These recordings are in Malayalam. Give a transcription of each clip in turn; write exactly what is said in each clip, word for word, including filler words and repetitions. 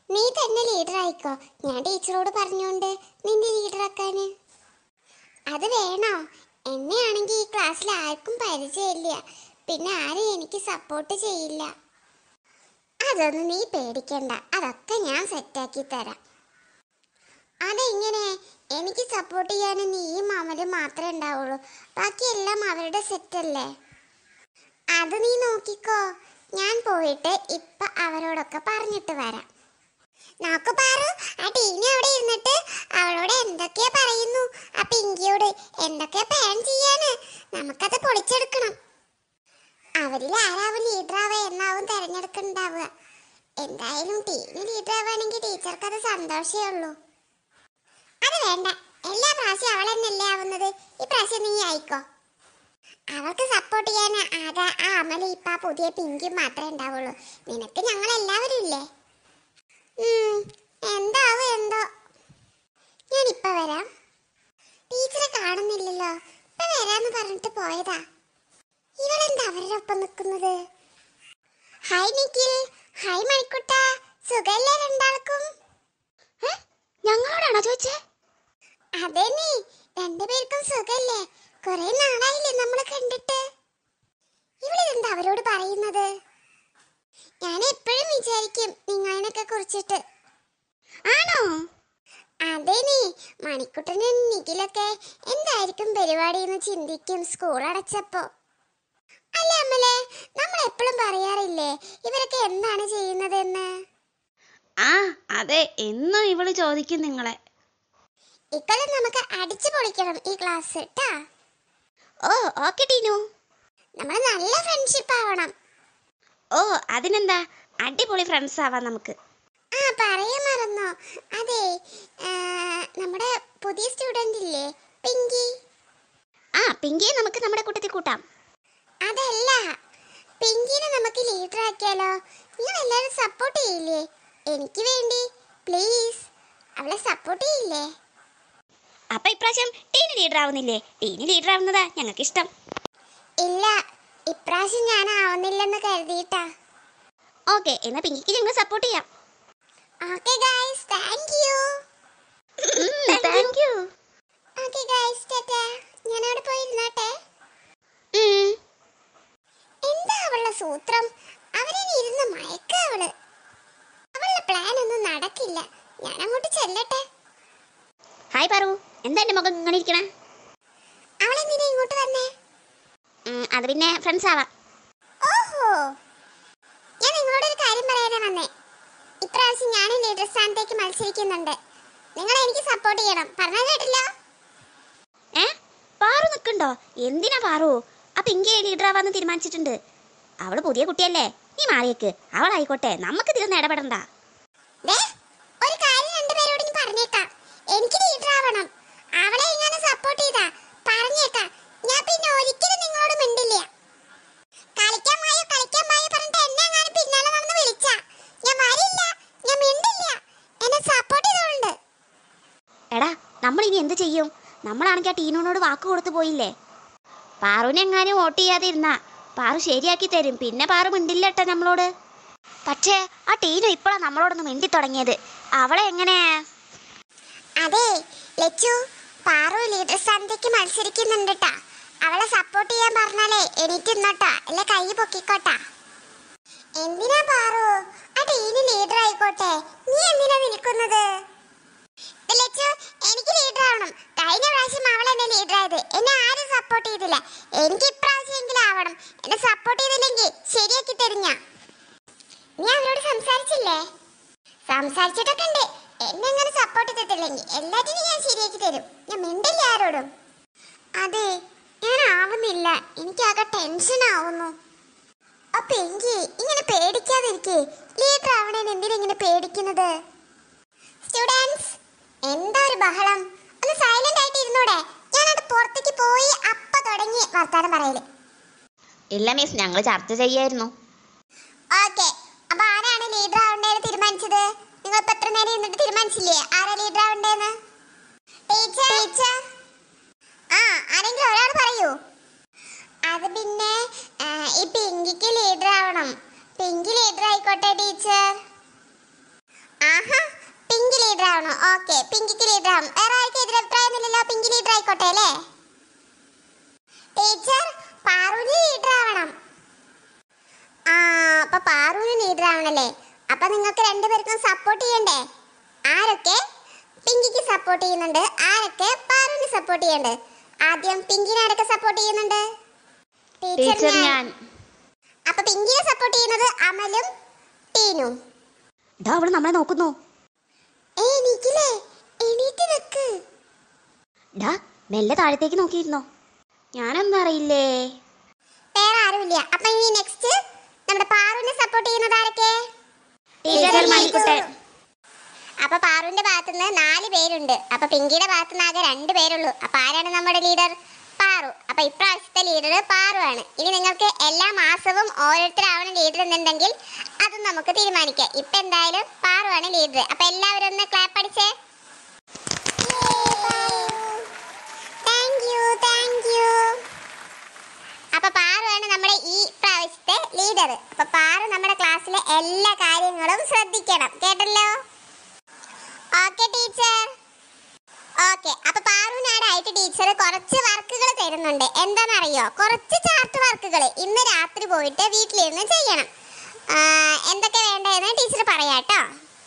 നീ തന്നെ ലീഡർ ആയിക്കോ. ഞാൻ ടീച്ചറോട് പറഞ്ഞോണ്ട് നിന്റെ ലീഡർ ആക്കാന്. അത് വേണോ? എന്നെയാണെങ്കിൽ ഈ ക്ലാസ്സിൽ ആർക്കും പരിചയമില്ല. പിന്നെ ആരും എനിക്ക് സപ്പോർട്ട് ചെയ്യില്ല. അതൊന്നും നീ പേടിക്കണ്ട, അതൊക്കെ ഞാൻ സെറ്റാക്കി തരാം. അതെങ്ങനെ? എനിക്ക് സപ്പോർട്ട് ചെയ്യാൻ നീയും അമലും മാത്രമേ ഉണ്ടാവുള്ളൂ. ബാക്കിയെല്ലാം അവരുടെ സെറ്റല്ലേ. അത് നീ നോക്കിക്കോ. ഞാൻ പോയിട്ട് ഇപ്പൊ അവരോടൊക്കെ പറഞ്ഞിട്ട് വരാം. നോക്ക് പാറു, ആ ടീന അവിടെ ഇരുന്നിട്ട് അവളോട് എന്തൊക്കെയാ പറയുന്നു. ആ പിങ്കിയോട് എന്തൊക്കെയാ പ്ലാൻ ചെയ്യാന്. നമുക്കത് പൊളിച്ചെടുക്കണം. അവരിൽ ആരാവും ലീഡറാവുക എന്നാവും തെരഞ്ഞെടുക്കുന്നുണ്ടാവുക. എന്തായാലും ടീന് ലീഡർ ആവുകയാണെങ്കിൽ ടീച്ചർക്ക് അത് സന്തോഷമേ ഉള്ളൂ. അത് വേണ്ട, എല്ലാ പ്രാവശ്യം അവൾ തന്നെയല്ലേ ആവുന്നത്. ഈ പ്രാവശ്യം നീ ആയിക്കോ. അവൾക്ക് സപ്പോർട്ട് ചെയ്യാൻ ആകെ ആ അമലി ഇപ്പ പുതിയ പിങ്കും മാത്രമേ ഉണ്ടാവുള്ളൂ. നിനക്ക് ഞങ്ങൾ എല്ലാവരും ഇല്ലേ. എന്താവും എന്തോ. ഞാനിപ്പ വരാം. ടീച്ചറെ കാണുന്നില്ലല്ലോ. ഇപ്പൊ വരാന്ന് പറഞ്ഞിട്ട് പോയതാ. ഇവളെന്താ അവരുടെ ഒപ്പം നിൽക്കുന്നത്? ഹായ് നിഖിൽ, ഹായ് മണിക്കുട്ട, സുഖല്ലേ രണ്ടാൾക്കും? ഞങ്ങളോടാണോ ചോദിച്ചേ? അതെ, നീ രണ്ടുപേർക്കും സുഖല്ലേ? കുറെ നാളായില്ലേ നമ്മളെ കണ്ടിട്ട്. ഇവളിതെന്താ അവരോട് പറയുന്നത്? ഞാൻ എപ്പോഴും വിചാരിക്കും നിങ്ങളെയൊക്കെ കുറിച്ചിട്ട്. ആണോ? അതെ, നീ മണിക്കുട്ടനും നിഖിലൊക്കെ എന്തായിരിക്കും പരിപാടി എന്ന് ചിന്തിക്കും സ്കൂൾ അടച്ചപ്പോ. അല്ലേ അമ്മലേ, നമ്മൾ എപ്പോഴും പറയാറില്ലേ ഇവരൊക്കെ എന്താണ് ചെയ്യുന്നതെന്ന്? ആ അതെ, എന്നും ഇവള് ചോദിക്കും നിങ്ങളെ. ഇക്കൊല്ലം നമുക്ക് അടിച്ചു പൊളിക്കണം ഈ ക്ലാസ് ട്ടാ. ഓ ഓക്കെ ടീനു, നമ്മൾ നല്ല ഫ്രണ്ട്ഷിപ്പ് ആവണം. ഓ അതിനെന്താ, അടിപൊളി ഫ്രണ്ട്സ് ആവാം നമുക്ക്. ആ പറയാൻ മറന്നോ, അതെ നമ്മുടെ പുതിയ സ്റ്റുഡന്റ് ഇല്ലേ പിങ്കി. ആ പിങ്കിയെ നമുക്ക് നമ്മുടെ കൂട്ടത്തിൽ കൂട്ടാം. അതല്ല, പിങ്കിനെ നമുക്ക് ലീഡർ ആക്കിയാലോ? നിങ്ങൾ എല്ലാവരും സപ്പോർട്ട് ചെയ്യില്ലേ എനിക്ക് വേണ്ടി? പ്ലീസ് അവളെ സപ്പോർട്ട് ചെയ്യില്ലേ? അപ്പൊ ഇപ്രാവശ്യം ടീന് ലീഡർ ആവുന്നില്ലേ? ടീന് ലീഡർ ആവുന്നതാ ഞങ്ങൾക്ക് ഇഷ്ടം. ഇല്ല, ഇപ്രാവശ്യം ഞാൻ ആവുന്നില്ലെന്ന് കരുതിയിട്ടാ. ഓക്കെ, എന്നാ പിങ്കിക്ക് ഞങ്ങൾ സപ്പോർട്ട് ചെയ്യാം. Okay guys, thank you. Thank you. Okay guys, ടാറ്റാ. ഞാൻ അവിടെ പോയി ഇരുന്നോട്ടെ. എന്താ അവളുടെ സൂത്രം? അവനെ ഇരുന്ന് മയക്ക അവള്. അവളുടെ പ്ലാൻ ഒന്നും നടക്കില്ല. ഞാൻ അങ്ങോട്ട് ചെല്ലട്ടെ. ഹായ് പറു, എന്താ എന്റെ മുഖം ഇങ്ങനെ ഇരിക്കണേ? അവളെന്തിനാ ഇങ്ങോട്ട് വന്നേ? അത് പിന്നെ ഫ്രണ്ട്സ് ആവാം. ഓഹോ, ഞാൻ നിങ്ങളോട് ഒരു കാര്യം പറയാനാ വന്നേ. ഇപ്രാവശ്യം ഞാൻ ലീഡർ സ്ഥാനത്തേക്ക് മത്സരിക്കുന്നുണ്ട്. നിങ്ങൾ എനിക്ക് സപ്പോർട്ട് ചെയ്യണം. പറഞ്ഞാ കേട്ടില്ല? ഏ പാറു നിൽക്കണ്ടോ? എന്തിനാ പാറു? ആ പിങ്കിയെ ലീഡർ ആവാന്ന് തീരുമാനിച്ചിട്ടുണ്ട്. അവള് പുതിയ കുട്ടിയല്ലേ, നീ മാറിയേക്ക്. അവളായിക്കോട്ടെ, നമുക്ക് ഇതിലൊന്നും ഇടപെടണ്ട. ഒരു കാര്യം രണ്ടുപേരോട് ഞാൻ പറഞ്ഞേക്കാം, എനിക്ക് ലീഡർ ആവണം. അവളെ ഇങ്ങനെ സപ്പോർട്ട് ചെയ്താ പറഞ്ഞേക്കാം, ഞാൻ പിന്നെ ഒരിക്കലും നിങ്ങളോട് മിണ്ടില്ല. കളിക്കാൻ വായോ കളിക്കാൻ വായോ പറഞ്ഞിട്ട് എന്നെ അങ്ങനെ പിന്നാലെ നടന്ന് വിളിച്ചാ ഞാൻ വരില്ല, ഞാൻ മിണ്ടില്ല. എന്നെ സപ്പോർട്ട് ചെയ്തോണ്ട്. എടാ, നമ്മൾ ഇനി എന്ത് ചെയ്യും? നമ്മളാണെങ്കിൽ ആ ടീനോട് വാക്ക് കൊടുത്തു പോയില്ലേ. പാറുവിനെ എങ്ങാനും വോട്ട് ചെയ്യാതെ ഇരുന്നാ പാറു ശരിയാക്കി തരും. പിന്നെ പാറു മിണ്ടില്ല കേട്ടോ നമ്മളോട്. പക്ഷേ ആ ടീനു ഇപ്പോഴാണ് നമ്മളോടൊന്ന് മിണ്ടി തുടങ്ങിയത്. അവളെ എങ്ങനെ? അതെ ലച്ചു, പാറു ലീഡർ സ്ഥാനത്തേക്ക് മത്സരിക്കുന്നുണ്ട് ട്ടാ. അവളെ സപ്പോർട്ട് ചെയ്യാൻ പറഞ്ഞാലേ എനിക്ക് ഇന്നോട്ടാ, അല്ലെ കൈ പൊക്കിക്കോട്ടാ. എന്തിനാ പാറു? ആ ടീന് ലീഡർ ആയിക്കോട്ടെ, നീ എന്തിനാ നിൽക്കുന്നത്? ലച്ചു, എനിക്ക് ലീഡർ ആവണം. കഴിഞ്ഞ പ്രാവശ്യം അവൾ എന്നെ ലീഡർ ആയത്, എന്നെ ആരും സപ്പോർട്ട് ചെയ്തില്ല. എനിക്ക് ഇപ്രാവശ്യം എങ്കിലും ആവണം. എന്നെ സപ്പോർട്ട് ചെയ്തില്ലെങ്കിൽ ശരിയാക്കി തരും ഞാൻ. നീ അവരോട് സംസാരിച്ചില്ലേ? സംസാരിച്ചിട്ടൊക്കെ ഉണ്ട്. എന്നെ അങ്ങനെ സപ്പോർട്ട് ചെയ്തിട്ടില്ലെങ്കിൽ എല്ലാറ്റിനും ഞാൻ ശരിയാക്കി തരും. ഞാൻ മിണ്ടില്ല ആരോടും. അതെ, ഞാൻ ആവുന്നില്ല. എനിക്കാകെ ടെൻഷൻ ആവുന്നു. അപ്പൊ എനിക്ക് ഇങ്ങനെ പേടിക്കാതിരിക്കേ. ലീഡർ ആവണേന് എന്തിനാ ഇങ്ങനെ പേടിക്കുന്നത്? സ്റ്റുഡൻസ്, എന്താ ഒരു ബഹളം? ഒന്ന് സൈലന്റ് ആയിട്ട് ഇരുന്നൂടെ? ഞാനത് പുറത്തേക്ക് പോയി അപ്പ തുടങ്ങി വർത്താനം പറയല്. ഇല്ല മിസ്, ഞങ്ങൾ ചർച്ച ചെയ്യായിരുന്നു. ഓക്കെ, അപ്പൊ ആരാണ് ലീഡർ ആവണ്ടേന്ന് തീരുമാനിച്ചത്? നിങ്ങൾ ഇപ്പൊ എത്ര നേരം ഇരുന്നിട്ട് തീരുമാനിച്ചില്ലേ ആരാ ലീഡർ ആവണ്ടേന്ന്? ടീച്ചർ ടീച്ചർ ആ ആരെങ്കിലും ഒരാൾ പറയൂ. അത് പിന്നെ ഈ പിങ്കിക്ക് ലീഡർ ആവണം. പിങ്കി ലീഡർ ആയിക്കോട്ടെ ടീച്ചർ. ആഹാ, ആവണോ? ഓക്കെ, പിങ്കിക്ക് ലീഡർ ആവും. വേറെ ആർക്കും എതിരഭിപ്രായമൊന്നുമില്ലല്ലോ, പിങ്കി ലീഡർ ആയിക്കോട്ടെ അല്ലേ? ടീച്ചർ, പാറുവിന് ലീഡർ ആവണം. ആ, അപ്പൊ പാറുവിന് ലീഡർ ആവണല്ലേ? അപ്പൊ നിങ്ങൾക്ക് രണ്ടുപേർക്കും സപ്പോർട്ട് ചെയ്യണ്ടേ? ആരൊക്കെ പിങ്കിക്ക് സപ്പോർട്ട് ചെയ്യുന്നുണ്ട്, ആരൊക്കെ പാറുവിന് സപ്പോർട്ട് ചെയ്യുന്നുണ്ട്? ആദ്യം പിങ്കിനെ ആരൊക്കെ സപ്പോർട്ട് ചെയ്യുന്നുണ്ട്? ടീച്ചർ ഞാൻ. അപ്പൊ പിങ്കിനെ സപ്പോർട്ട് ചെയ്യുന്നത് അമലും ടീനും. ഡാ അവള് നമ്മളെ നോക്കുന്നു. എണീക്കില്ലേ? എണീറ്റ് നിക്ക്. ഡാ മെല്ലെ താഴത്തേക്ക് നോക്കിയിരുന്നോ? ഞാനൊന്നും അറിയില്ലേ. വേറെ ആരുമില്ല. അപ്പൊ ഇനി നെക്സ്റ്റ് നമ്മുടെ പാറുവിനെ സപ്പോർട്ട് ചെയ്യുന്നത് ആരൊക്കെ? ടീച്ചർ മണിക്കുട്ടൻ. അപ്പൊ പാറുവിന്റെ ഭാഗത്തുനിന്ന് നാല് പേരുണ്ട്. അപ്പൊ പിങ്കിയുടെ ഭാഗത്തുനിന്ന് ആകെ രണ്ട് പേരുള്ളൂ. അപ്പൊ ആരാണ് നമ്മുടെ ലീഡർ? പാറു. അപ്പൊ ഇപ്രാവശ്യത്തെ ലീഡർ പാറു ആണ്. ഇനി നിങ്ങൾക്ക് എല്ലാ മാസവും ഓരോരുത്തരാവണം ലീഡർ എന്നുണ്ടെങ്കിൽ അതും നമുക്ക് തീരുമാനിക്കാം. ഇപ്പൊ എന്തായാലും പാറു ആണ് ലീഡർ. അപ്പൊ എല്ലാവരും ഒന്ന് ക്ലാപ്പ് അടിച്ചേ. അപ്പൊ പാറു ആണ് നമ്മുടെ ഈ പ്രാവശ്യത്തെ ലീഡർ. അപ്പൊ പാറു നമ്മുടെ ക്ലാസ്സിലെ എല്ലാ കാര്യങ്ങളും ശ്രദ്ധിക്കണം, കേട്ടല്ലോ? Okay teacher. ഓക്കെ, അപ്പൊ പാറുവിനാടായിട്ട് ടീച്ചർ കുറച്ച് വർക്കുകൾ തരുന്നുണ്ട്. എന്താണെന്നറിയോ? കുറച്ച് ചാർട്ട് വർക്കുകൾ ഇന്ന് രാത്രി പോയിട്ട് വീട്ടിലിരുന്ന് ചെയ്യണം. എന്തൊക്കെ വേണ്ടതെന്ന് ടീച്ചർ പറയാട്ടോ.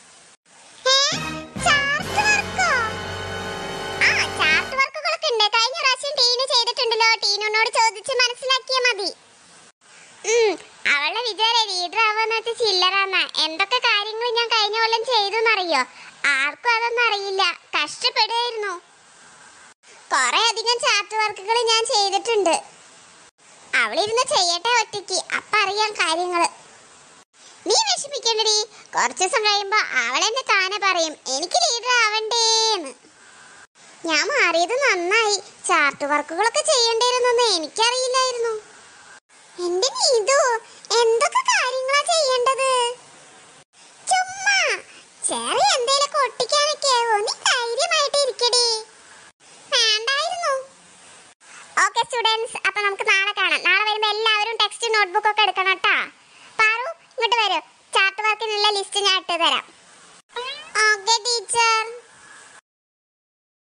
ആ, ചാർട്ട് വർക്കുകളൊക്കെ ഉണ്ട്. കഴിഞ്ഞ പ്രാവശ്യം ടീന് ചെയ്തിട്ടുണ്ടല്ലോ. ടീനോട് ചോദിച്ച് മനസ്സിലാക്കിയാൽ മതി. അവളുടെ വിചാരം ലീഡർ ആവാന്ന് വെച്ചാൽ ചില്ലറാന്ന. എന്തൊക്കെ കാര്യങ്ങൾ ഞാൻ കഴിഞ്ഞ കൊല്ലം ചെയ്തെന്നറിയോ? ആർക്കും അതൊന്നും അറിയില്ല. കഷ്ടപ്പെടുമായിരുന്നു. കുറെ അധികം ചാർട്ട് വർക്കുകൾ ഞാൻ ചെയ്തിട്ടുണ്ട്. അവളിരുന്ന് ചെയ്യട്ടെ ഒറ്റയ്ക്ക്, അപ്പൊ അറിയാം കാര്യങ്ങള്. നീ വിഷമിക്കണ്ടടി. കുറച്ചു ദിവസം കഴിയുമ്പോ അവളെന്നെ താനെ പറയും എനിക്ക് ലീഡർ ആവണ്ടേന്ന്. ഞാൻ മാറിയത് നന്നായി. ചാർട്ട് വർക്കുകളൊക്കെ ചെയ്യണ്ടേരുന്നൊന്നും എനിക്കറിയില്ലായിരുന്നു. എന്റെ നീതു, എന്തൊക്കെ കാര്യങ്ങളാ ചെയ്യേണ്ടത്? ചുമ്മാ ചെറിയ എന്തേലൊക്കെ ഒട്ടിക്കാനൊക്കെ നീ ധൈര്യമായിട്ട് ഇരിക്കടി. വേണ്ടായിരുന്നു. ഓക്കെ സ്റ്റുഡൻസ്, അപ്പൊ നമുക്ക് നാളെ കാണാം. നാളെ വരുമ്പോ എല്ലാവരും ടെക്സ്റ്റ് നോട്ട്ബുക്ക് ഒക്കെ എടുക്കണം കേട്ടാ. പാറു ഇങ്ങോട്ട് വരൂ. ചാർട്ട് വർക്കിനുള്ള ലിസ്റ്റ് ഞാൻ ഇട്ട് തരാം. Okay teacher.